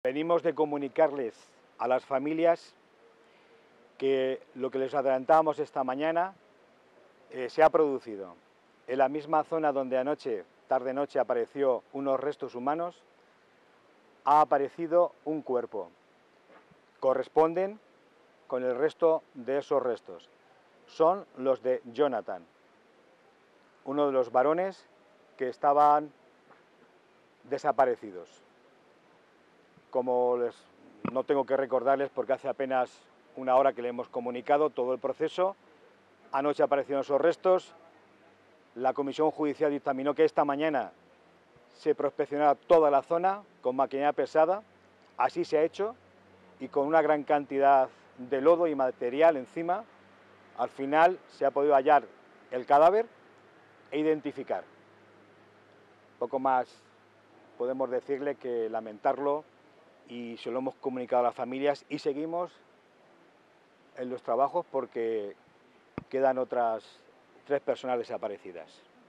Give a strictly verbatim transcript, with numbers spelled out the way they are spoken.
venimos de comunicarles a las familias que lo que les adelantábamos esta mañana eh, se ha producido. En la misma zona donde anoche, tarde-noche, apareció unos restos humanos, ha aparecido un cuerpo. Corresponden con el resto de esos restos. Son los de Jonathan, uno de los varones que estaban desaparecidos. Como les, no tengo que recordarles porque hace apenas una hora que le hemos comunicado todo el proceso, anoche aparecieron esos restos, la comisión judicial dictaminó que esta mañana se prospeccionara toda la zona con maquinaria pesada, así se ha hecho, y con una gran cantidad de lodo y material encima, al final se ha podido hallar el cadáver e identificar. Poco más podemos decirle que lamentarlo, y se lo hemos comunicado a las familias y seguimos en los trabajos porque quedan otras tres personas desaparecidas.